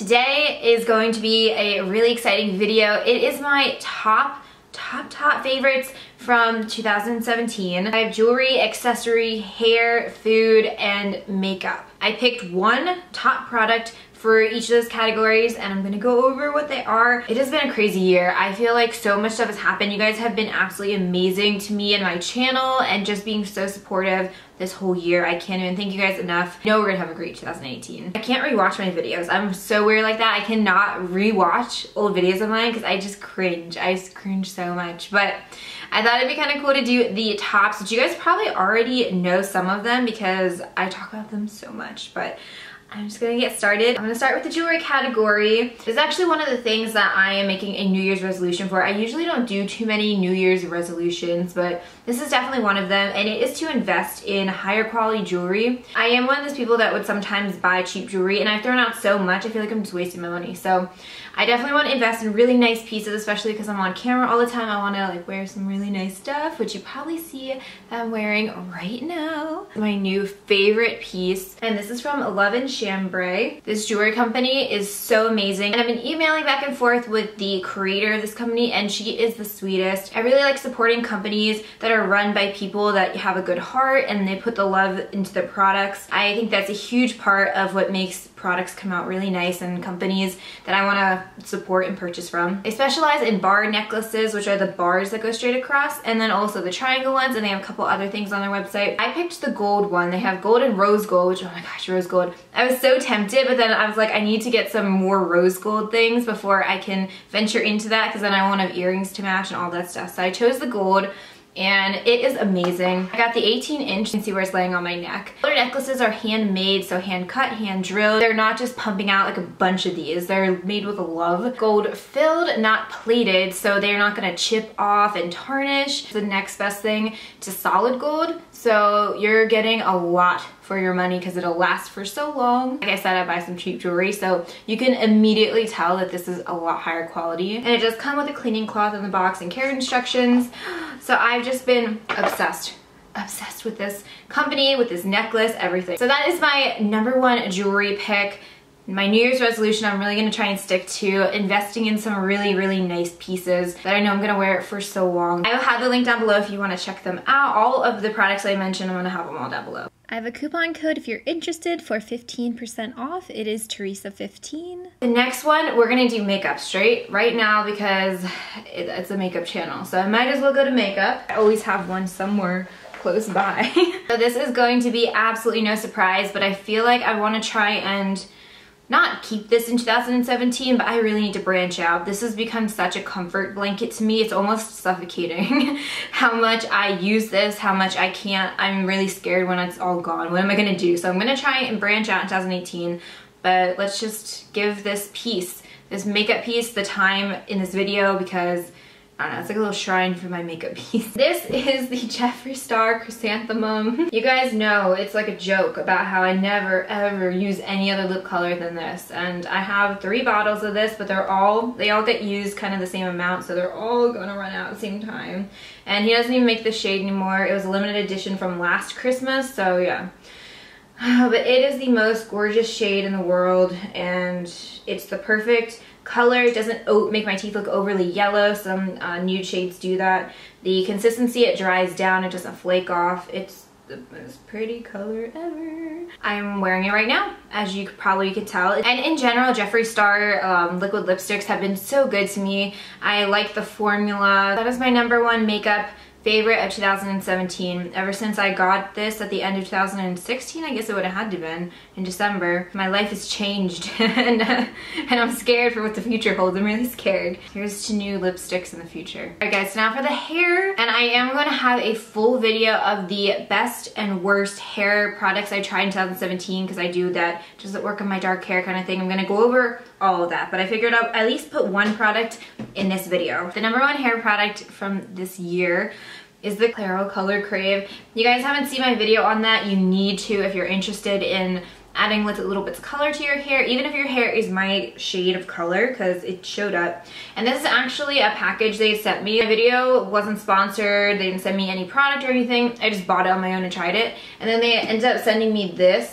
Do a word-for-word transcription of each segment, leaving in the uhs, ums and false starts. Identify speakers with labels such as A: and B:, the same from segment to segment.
A: Today is going to be a really exciting video. It is my top, top, top favorites from two thousand seventeen. I have jewelry, accessory, hair, food, and makeup. I picked one top product for each of those categories and I'm gonna go over what they are. It has been a crazy year. I feel like so much stuff has happened. You guys have been absolutely amazing to me and my channel and just being so supportive this whole year. I can't even thank you guys enough. I know we're gonna have a great two thousand eighteen. I can't rewatch my videos. I'm so weird like that. I cannot rewatch old videos of mine because I just cringe. I just cringe so much. But I thought it'd be kind of cool to do the tops, which you guys probably already know some of them because I talk about them so much. But I'm just gonna get started. I'm gonna start with the jewelry category. This is actually one of the things that I am making a New Year's resolution for. I usually don't do too many New Year's resolutions, but this is definitely one of them, and it is to invest in higher quality jewelry. I am one of those people that would sometimes buy cheap jewelry, and I've thrown out so much, I feel like I'm just wasting my money. So I definitely want to invest in really nice pieces, especially because I'm on camera all the time. I want to like wear some really nice stuff, which you probably see that I'm wearing right now. My new favorite piece, and this is from Love and Chambray. This jewelry company is so amazing, and I've been emailing back and forth with the creator of this company, and she is the sweetest. I really like supporting companies that are run by people that have a good heart and they put the love into their products. I think that's a huge part of what makes products come out really nice, and companies that I want to support and purchase from. They specialize in bar necklaces, which are the bars that go straight across, and then also the triangle ones, and they have a couple other things on their website. I picked the gold one. They have gold and rose gold, which, oh my gosh, rose gold. I was so tempted, but then I was like, I need to get some more rose gold things before I can venture into that, because then I won't have earrings to match and all that stuff. So I chose the gold, and it is amazing. I got the eighteen inch. You can see where it's laying on my neck. Other necklaces are handmade, so hand cut, hand drilled. They're not just pumping out like a bunch of these. They're made with love. Gold filled, not plated, so they're not gonna chip off and tarnish. The next best thing to solid gold, so you're getting a lot for your money because it'll last for so long. Like I said, I buy some cheap jewelry, so you can immediately tell that this is a lot higher quality. And it does come with a cleaning cloth in the box and care instructions. So I've just been obsessed, obsessed with this company, with this necklace, everything. So that is my number one jewelry pick. My New Year's resolution, I'm really gonna try and stick to investing in some really, really nice pieces that I know I'm gonna wear it for so long. I will have the link down below if you wanna check them out. All of the products I mentioned, I'm gonna have them all down below.
B: I have a coupon code if you're interested for fifteen percent off. It is Teresa fifteen.
A: The next one, we're gonna do makeup straight right now because it, it's a makeup channel. So I might as well go to makeup. I always have one somewhere close by. So this is going to be absolutely no surprise, but I feel like I wanna try and not keep this in two thousand seventeen, but I really need to branch out. This has become such a comfort blanket to me. It's almost suffocating how much I use this, how much I can't. I'm really scared when it's all gone. What am I gonna do? So I'm gonna try and branch out in two thousand eighteen, but let's just give this piece, this makeup piece, the time in this video because I don't know, it's like a little shrine for my makeup piece. This is the Jeffree Star Chrysanthemum. You guys know it's like a joke about how I never ever use any other lip color than this. And I have three bottles of this, but they're all, they all get used kind of the same amount, so they're all gonna run out at the same time. And he doesn't even make this shade anymore. It was a limited edition from last Christmas, so yeah. But it is the most gorgeous shade in the world, and it's the perfect color. It doesn't make my teeth look overly yellow. Some uh, nude shades do that. The consistency, it dries down, it doesn't flake off. It's the most pretty color ever. I'm wearing it right now, as you probably could tell. And in general, Jeffree Star um, liquid lipsticks have been so good to me. I like the formula. That is my number one makeup favorite of two thousand seventeen. Ever since I got this at the end of two thousand sixteen, I guess it would have had to been in December. My life has changed and, uh, and I'm scared for what the future holds. I'm really scared. Here's to new lipsticks in the future. Alright guys, so now for the hair. And I am going to have a full video of the best and worst hair products I tried in two thousand seventeen because I do that just at work on my dark hair kind of thing. I'm going to go over all of that, but I figured I'd at least put one product in this video. The number one hair product from this year is the Claro Color Crave. You guys haven't seen my video on that. You need to if you're interested in adding little, little bits of color to your hair, even if your hair is my shade of color, because it showed up. And this is actually a package they sent me. My video wasn't sponsored. They didn't send me any product or anything. I just bought it on my own and tried it. And then they ended up sending me this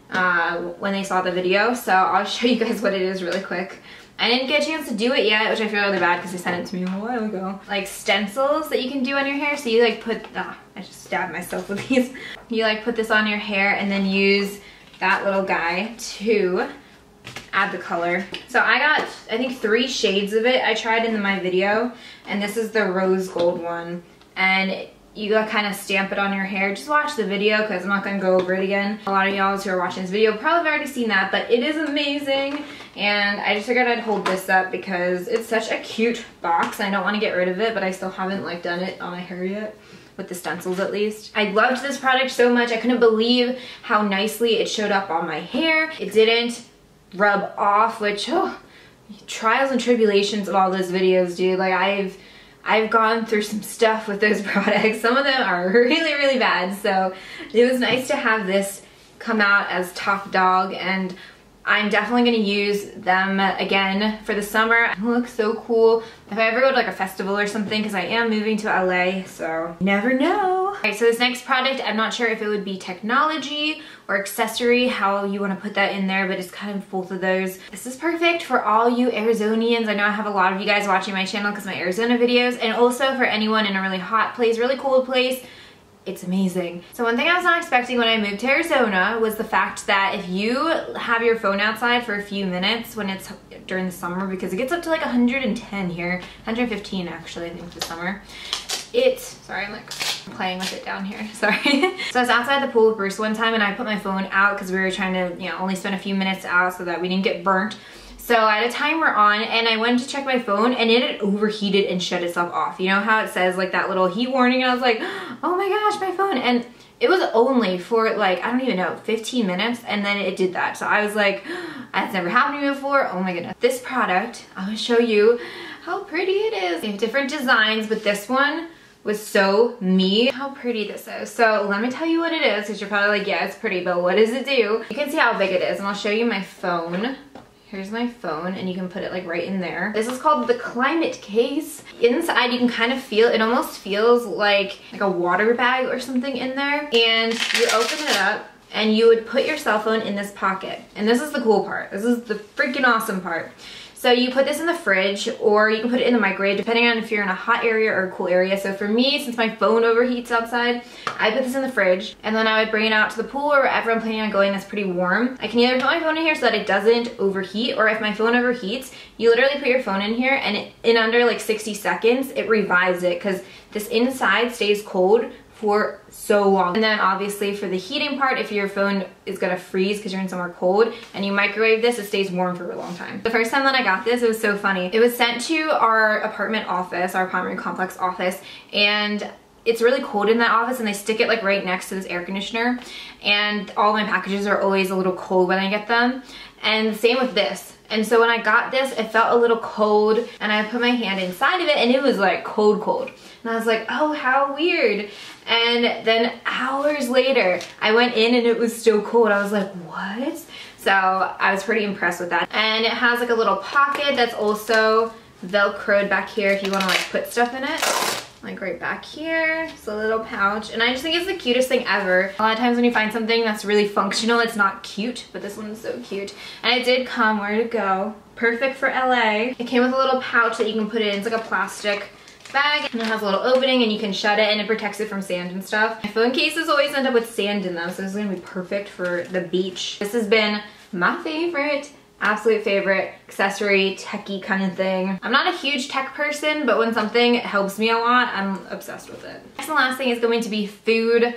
A: uh, when they saw the video, so I'll show you guys what it is really quick. I didn't get a chance to do it yet, which I feel really bad because they sent it to me a while ago. Like stencils that you can do on your hair. So you like put, ah, I just stabbed myself with these. You like put this on your hair and then use that little guy to add the color. So I got, I think three shades of it. I tried in my video, and this is the rose gold one. And you gotta kind of stamp it on your hair. Just watch the video because I'm not gonna go over it again. A lot of y'all who are watching this video probably have already seen that, but it is amazing. And I just figured I'd hold this up because it's such a cute box. I don't want to get rid of it, but I still haven't like done it on my hair yet. With the stencils at least. I loved this product so much. I couldn't believe how nicely it showed up on my hair. It didn't rub off, which, oh, trials and tribulations of all those videos, dude. Like I've I've gone through some stuff with those products. Some of them are really, really bad. So it was nice to have this come out as top dog, and I'm definitely gonna use them again for the summer. It looks so cool if I ever go to like a festival or something, because I am moving to L A, so never know. Alright, so this next product, I'm not sure if it would be technology or accessory, how you want to put that in there, but it's kind of both of those. This is perfect for all you Arizonians. I know I have a lot of you guys watching my channel because my Arizona videos, and also for anyone in a really hot place, really cold place. It's amazing. So one thing I was not expecting when I moved to Arizona was the fact that if you have your phone outside for a few minutes when it's during the summer, because it gets up to like one hundred ten here, one hundred fifteen actually, I think this summer. It, sorry, I'm like playing with it down here, sorry. So I was outside the pool with Bruce one time and I put my phone out because we were trying to, you know, only spend a few minutes out so that we didn't get burnt. So I had a timer on and I went to check my phone and it had overheated and shut itself off. You know how it says like that little heat warning, and I was like, oh my gosh, my phone. And it was only for like, I don't even know, fifteen minutes, and then it did that. So I was like, that's never happened to me before. Oh my goodness. This product, I'm gonna show you how pretty it is. They have different designs, but this one was so me. How pretty this is. So let me tell you what it is, because you're probably like, yeah, it's pretty, but what does it do? You can see how big it is, and I'll show you my phone. Here's my phone, and you can put it like right in there. This is called the Climate Case. Inside you can kind of feel, it almost feels like, like a water bag or something in there. And you open it up and you would put your cell phone in this pocket. And this is the cool part. This is the freaking awesome part. So you put this in the fridge, or you can put it in the microwave depending on if you're in a hot area or a cool area. So for me, since my phone overheats outside, I put this in the fridge and then I would bring it out to the pool or wherever I'm planning on going that's pretty warm. I can either put my phone in here so that it doesn't overheat, or if my phone overheats, you literally put your phone in here and it, in under like sixty seconds, it revives it, because this inside stays cold for so long. And then obviously for the heating part, if your phone is gonna freeze because you're in somewhere cold and you microwave this, it stays warm for a long time. The first time that I got this, it was so funny. It was sent to our apartment office, our apartment complex office, and it's really cold in that office, and they stick it like right next to this air conditioner, and all my packages are always a little cold when I get them. And the same with this. And so when I got this, it felt a little cold, and I put my hand inside of it and it was like cold cold. And I was like, oh, how weird. And then hours later, I went in and it was still cold. I was like, what? So I was pretty impressed with that. And it has like a little pocket that's also Velcroed back here if you want to like put stuff in it. Like right back here, it's a little pouch, and I just think it's the cutest thing ever. A lot of times when you find something that's really functional, it's not cute, but this one is so cute. And it did come, where to go, perfect for L A. It came with a little pouch that you can put it in. It's like a plastic bag, and it has a little opening and you can shut it, and it protects it from sand and stuff. My phone cases always end up with sand in them, so this is gonna be perfect for the beach. This has been my favorite. Absolute favorite accessory, techie kind of thing. I'm not a huge tech person, but when something helps me a lot, I'm obsessed with it. Next and last thing is going to be food.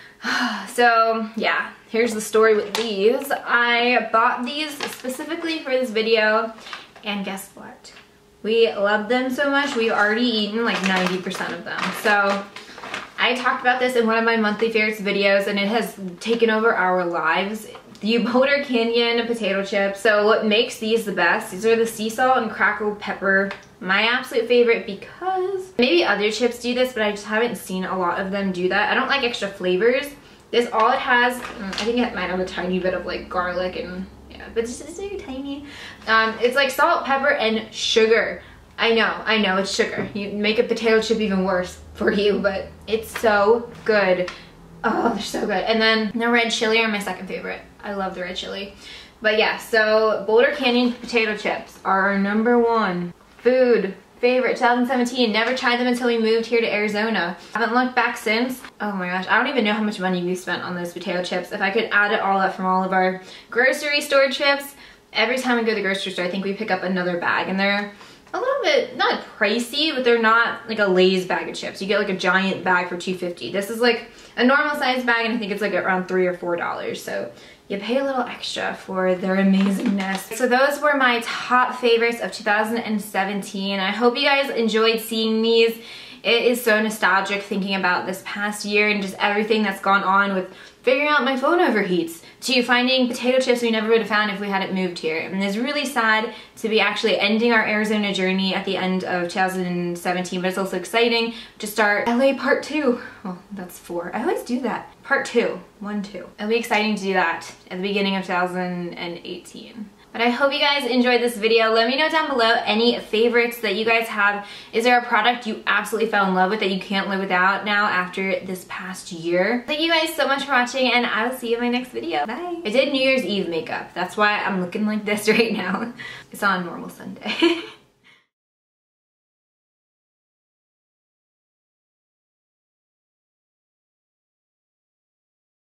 A: So yeah, here's the story with these. I bought these specifically for this video, and guess what? We love them so much, we've already eaten like ninety percent of them. So I talked about this in one of my monthly favorites videos, and it has taken over our lives. The Boulder Canyon potato chips. So what makes these the best, these are the sea salt and crackle pepper. My absolute favorite, because maybe other chips do this, but I just haven't seen a lot of them do that. I don't like extra flavors. This, all it has, I think it might have a tiny bit of like garlic and yeah, but it's just very tiny. Um, it's like salt, pepper, and sugar. I know, I know, it's sugar. You make a potato chip even worse for you, but it's so good. Oh, they're so good. And then the red chili are my second favorite. I love the red chili. But yeah, so Boulder Canyon potato chips are our number one food favorite, twenty seventeen. Never tried them until we moved here to Arizona. Haven't looked back since. Oh my gosh, I don't even know how much money we spent on those potato chips. If I could add it all up from all of our grocery store trips, every time we go to the grocery store, I think we pick up another bag, and they're a little bit, not pricey, but they're not like a Lay's bag of chips. You get like a giant bag for two fifty. This is like a normal size bag, and I think it's like around three or four dollars. So you pay a little extra for their amazingness. So those were my top favorites of two thousand seventeen. I hope you guys enjoyed seeing these. It is so nostalgic thinking about this past year and just everything that's gone on with figuring out my phone overheats to finding potato chips we never would have found if we hadn't moved here. And it's really sad to be actually ending our Arizona journey at the end of two thousand seventeen, but it's also exciting to start L A part two. Well, that's four. I always do that. Part two, one, two. It'll be exciting to do that at the beginning of two thousand eighteen. But I hope you guys enjoyed this video. Let me know down below any favorites that you guys have. Is there a product you absolutely fell in love with that you can't live without now after this past year? Thank you guys so much for watching, and I will see you in my next video. Bye. I did New Year's Eve makeup. That's why I'm looking like this right now. It's on normal Sunday.